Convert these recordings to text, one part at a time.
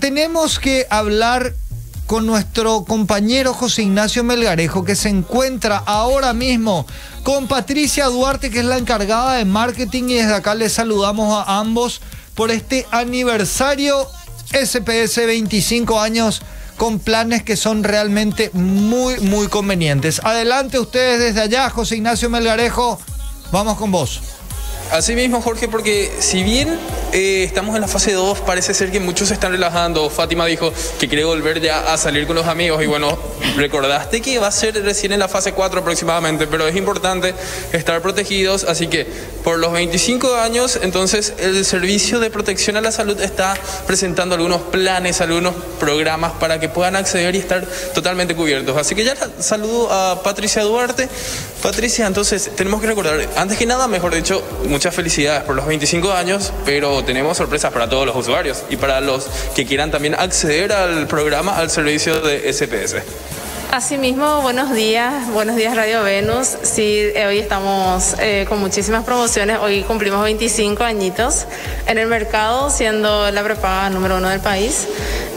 tenemos que hablar con nuestro compañero José Ignacio Melgarejo, que se encuentra ahora mismo con Patricia Duarte, que es la encargada de marketing, y desde acá les saludamos a ambos por este aniversario SPS 25 años con planes que son realmente muy convenientes. Adelante ustedes desde allá, José Ignacio Melgarejo, vamos con vos. Así mismo, Jorge, porque si bien estamos en la fase 2, parece ser que muchos se están relajando. Fátima dijo que quiere volver ya a salir con los amigos y bueno, recordaste que va a ser recién en la fase 4 aproximadamente, pero es importante estar protegidos, así que por los 25 años, entonces el Servicio de Protección a la Salud está presentando algunos planes, algunos programas para que puedan acceder y estar totalmente cubiertos. Así que ya saludo a Patricia Duarte. Patricia, entonces tenemos que recordar, antes que nada, mejor dicho, muchas felicidades por los 25 años, pero tenemos sorpresas para todos los usuarios y para los que quieran también acceder al programa, al servicio de SPS. Asimismo, buenos días Radio Venus. Sí, hoy estamos con muchísimas promociones. Hoy cumplimos 25 añitos en el mercado, siendo la prepaga número 1 del país.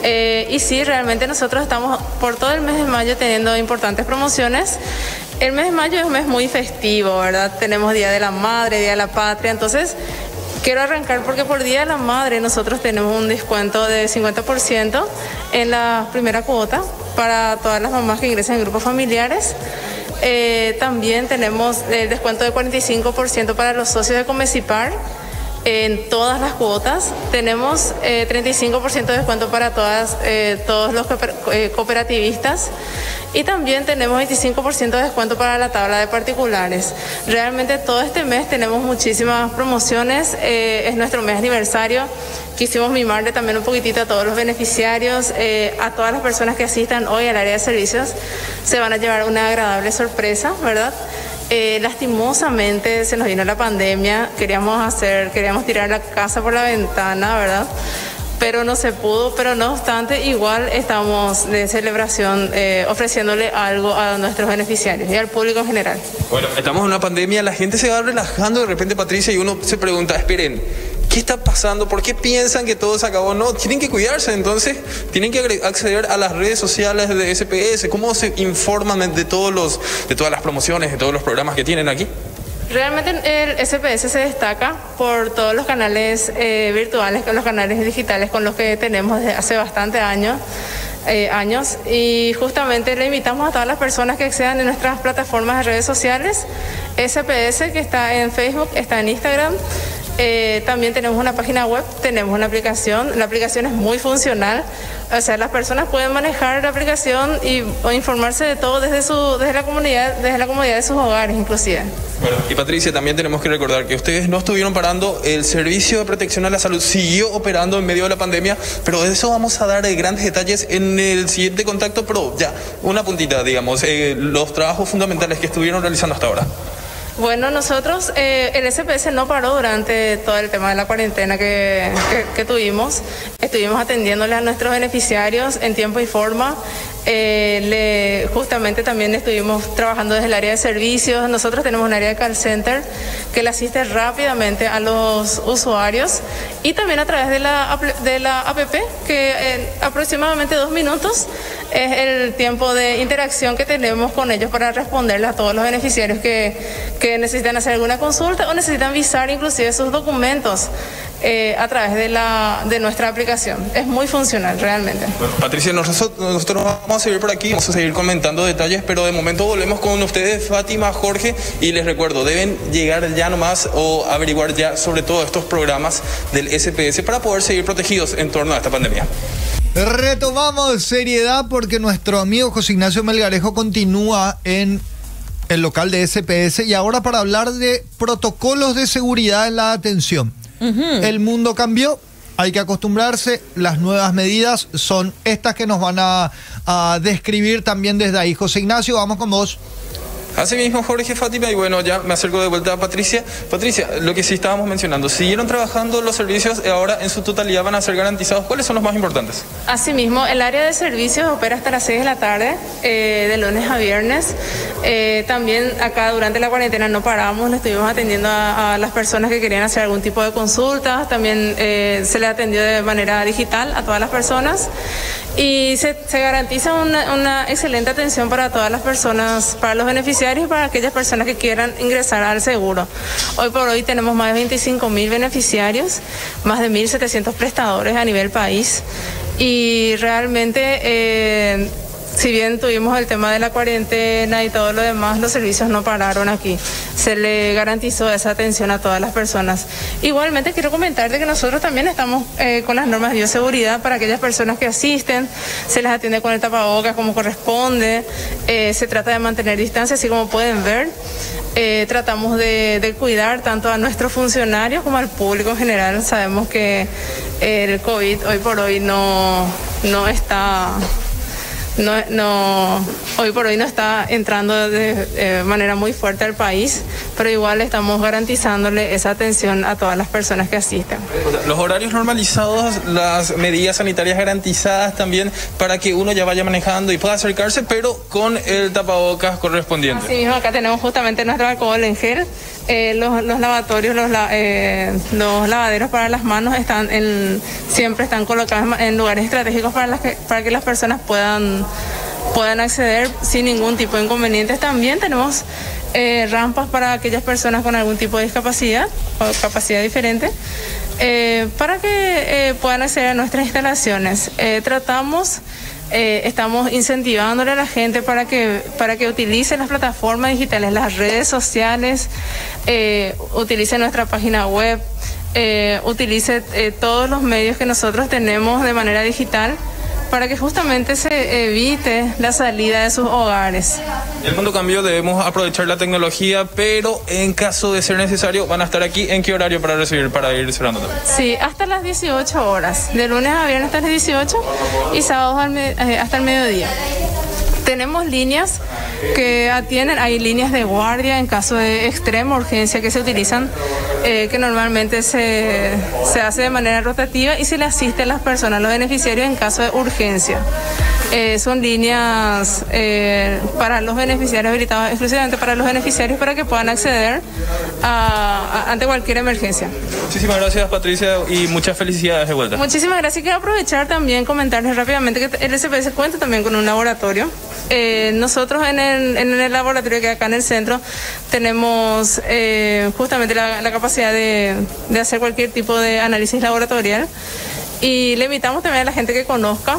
Y sí, realmente nosotros estamos por todo el mes de mayo teniendo importantes promociones. El mes de mayo es un mes muy festivo, ¿verdad? Tenemos Día de la Madre, Día de la Patria, entonces quiero arrancar porque por Día de la Madre nosotros tenemos un descuento de 50% en la primera cuota para todas las mamás que ingresan en grupos familiares. También tenemos el descuento de 45% para los socios de Comecipar en todas las cuotas. Tenemos 35% de descuento para todos los cooperativistas. Y también tenemos 25% de descuento para la tabla de particulares. Realmente todo este mes tenemos muchísimas promociones. Es nuestro mes aniversario. Quisimos mimarle también un poquitito a todos los beneficiarios, a todas las personas que asistan hoy al área de servicios. Se van a llevar una agradable sorpresa, ¿verdad? Lastimosamente se nos vino la pandemia. Queríamos tirar la casa por la ventana, ¿verdad? Pero no se pudo, pero no obstante, igual estamos de celebración ofreciéndole algo a nuestros beneficiarios y al público en general. Bueno, estamos en una pandemia, la gente se va relajando de repente, Patricia, y uno se pregunta, esperen, ¿qué está pasando? ¿Por qué piensan que todo se acabó? No, tienen que cuidarse, entonces tienen que acceder a las redes sociales de SPS. ¿Cómo se informan de todas las promociones, de todos los programas que tienen aquí? Realmente el SPS se destaca por todos los canales virtuales, con los canales digitales con los que tenemos desde hace bastante años, y justamente le invitamos a todas las personas que accedan en nuestras plataformas de redes sociales. SPS, que está en Facebook, está en Instagram. También tenemos una página web, tenemos una aplicación. La aplicación es muy funcional, o sea, las personas pueden manejar la aplicación o informarse de todo desde la comodidad de sus hogares, inclusive. Bueno, y Patricia, también tenemos que recordar que ustedes no estuvieron parando, el Servicio de Protección a la Salud siguió operando en medio de la pandemia, pero de eso vamos a dar grandes detalles en el siguiente contacto, pero ya, una puntita, digamos, los trabajos fundamentales que estuvieron realizando hasta ahora. Bueno, nosotros, el SPS no paró durante todo el tema de la cuarentena que tuvimos. Estuvimos atendiéndole a nuestros beneficiarios en tiempo y forma. Justamente también estuvimos trabajando desde el área de servicios. Nosotros tenemos un área de call center que le asiste rápidamente a los usuarios y también a través de la app, que en aproximadamente 2 minutos es el tiempo de interacción que tenemos con ellos para responderle a todos los beneficiarios que necesitan hacer alguna consulta o necesitan visar inclusive sus documentos a través de nuestra aplicación. Es muy funcional realmente. Bueno, Patricia, nosotros vamos a seguir por aquí, vamos a seguir comentando detalles, pero de momento volvemos con ustedes, Fátima, Jorge, y les recuerdo, deben llegar ya nomás o averiguar ya sobre todos estos programas del SPS para poder seguir protegidos en torno a esta pandemia. Retomamos seriedad porque nuestro amigo José Ignacio Melgarejo continúa en el local de SPS y ahora para hablar de protocolos de seguridad en la atención. El mundo cambió, hay que acostumbrarse, las nuevas medidas son estas que nos van a describir también desde ahí. José Ignacio, vamos con vos. Así mismo, Jorge, Fátima, y bueno, ya me acerco de vuelta a Patricia. Patricia, lo que sí estábamos mencionando, siguieron trabajando los servicios, ahora en su totalidad van a ser garantizados. ¿Cuáles son los más importantes? Asimismo, el área de servicios opera hasta las 6 de la tarde, de lunes a viernes. También acá durante la cuarentena no paramos, le estuvimos atendiendo a las personas que querían hacer algún tipo de consultas. También se le atendió de manera digital a todas las personas. Y se garantiza una excelente atención para todas las personas, para los beneficiarios y para aquellas personas que quieran ingresar al seguro. Hoy por hoy tenemos más de 25.000 beneficiarios, más de 1.700 prestadores a nivel país. Y realmente, si bien tuvimos el tema de la cuarentena y todo lo demás, los servicios no pararon aquí. Se le garantizó esa atención a todas las personas. Igualmente quiero comentarte que nosotros también estamos con las normas de bioseguridad para aquellas personas que asisten. Se les atiende con el tapabocas como corresponde. Se trata de mantener distancia, así como pueden ver. Tratamos de cuidar tanto a nuestros funcionarios como al público en general. Sabemos que el COVID hoy por hoy no está... hoy por hoy no está entrando de manera muy fuerte al país, pero igual estamos garantizándole esa atención a todas las personas que asisten. Los horarios normalizados, las medidas sanitarias garantizadas también para que uno ya vaya manejando y pueda acercarse, pero con el tapabocas correspondiente. Así mismo, acá tenemos justamente nuestro alcohol en gel. Los lavatorios, los lavaderos para las manos siempre están colocados en lugares estratégicos para que las personas puedan acceder sin ningún tipo de inconvenientes. También tenemos rampas para aquellas personas con algún tipo de discapacidad o capacidad diferente, para que puedan acceder a nuestras instalaciones. Estamos incentivándole a la gente para que utilice las plataformas digitales, las redes sociales, utilice nuestra página web, utilice todos los medios que nosotros tenemos de manera digital, para que justamente se evite la salida de sus hogares. El mundo cambió, debemos aprovechar la tecnología, pero en caso de ser necesario, ¿van a estar aquí? ¿En qué horario para recibir, para ir cerrando también? Sí, hasta las 18 horas, de lunes a viernes hasta las 18 y sábados hasta el mediodía. Tenemos líneas que atienden, hay líneas de guardia en caso de extrema urgencia que se utilizan, que normalmente se hace de manera rotativa y se le asiste a las personas, los beneficiarios en caso de urgencia. Son líneas para los beneficiarios, habilitados exclusivamente para los beneficiarios, para que puedan acceder ante cualquier emergencia. Muchísimas gracias, Patricia, y muchas felicidades de vuelta. Muchísimas gracias. Quiero aprovechar también, comentarles rápidamente que el SPS cuenta también con un laboratorio. Nosotros en el laboratorio que hay acá en el centro tenemos justamente la capacidad de hacer cualquier tipo de análisis laboratorial. Y le invitamos también a la gente que conozca,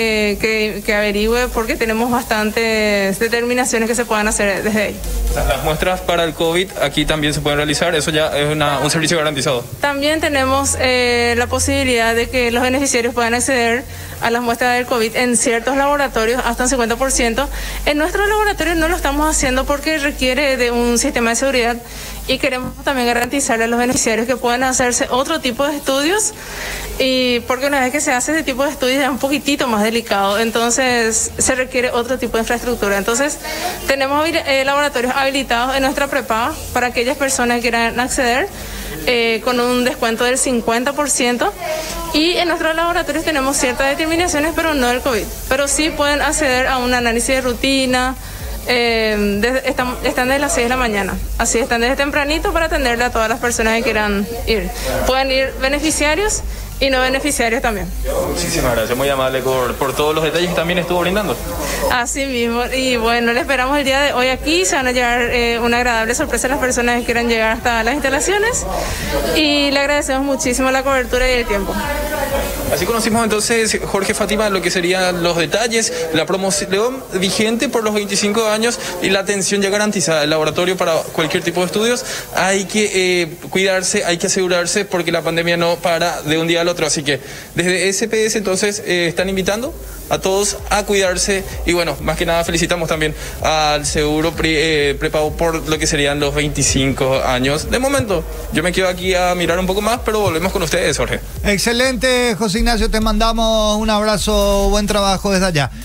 que averigüe, porque tenemos bastantes determinaciones que se puedan hacer desde ahí. Las muestras para el COVID aquí también se pueden realizar, eso ya es un servicio garantizado. También tenemos la posibilidad de que los beneficiarios puedan acceder a las muestras del COVID en ciertos laboratorios hasta un 50%. En nuestro laboratorio no lo estamos haciendo porque requiere de un sistema de seguridad, y queremos también garantizarle a los beneficiarios que puedan hacerse otro tipo de estudios, y porque una vez que se hace ese tipo de estudios es un poquitito más delicado, entonces se requiere otro tipo de infraestructura. Entonces tenemos laboratorios habilitados en nuestra prepaga para aquellas personas que quieran acceder, con un descuento del 50%, y en nuestros laboratorios tenemos ciertas determinaciones, pero no del COVID, pero sí pueden acceder a un análisis de rutina. Están desde las 6 de la mañana, así están desde tempranito para atenderle a todas las personas que quieran ir. Pueden ir beneficiarios y no beneficiarios también. Muchísimas gracias, muy amable por todos los detalles que también estuvo brindando. Así mismo, y bueno, le esperamos el día de hoy aquí. Se van a llevar una agradable sorpresa a las personas que quieran llegar hasta las instalaciones, y le agradecemos muchísimo la cobertura y el tiempo. Así conocimos entonces, Jorge, Fátima, lo que serían los detalles, la promoción vigente por los 25 años y la atención ya garantizada. El laboratorio para cualquier tipo de estudios, hay que cuidarse, hay que asegurarse, porque la pandemia no para de un día al otro. Así que desde SPS entonces están invitando a todos a cuidarse, y bueno, más que nada felicitamos también al seguro prepago por lo que serían los 25 años. De momento, yo me quedo aquí a mirar un poco más, pero volvemos con ustedes, Jorge. Excelente, José Ignacio, te mandamos un abrazo, buen trabajo desde allá.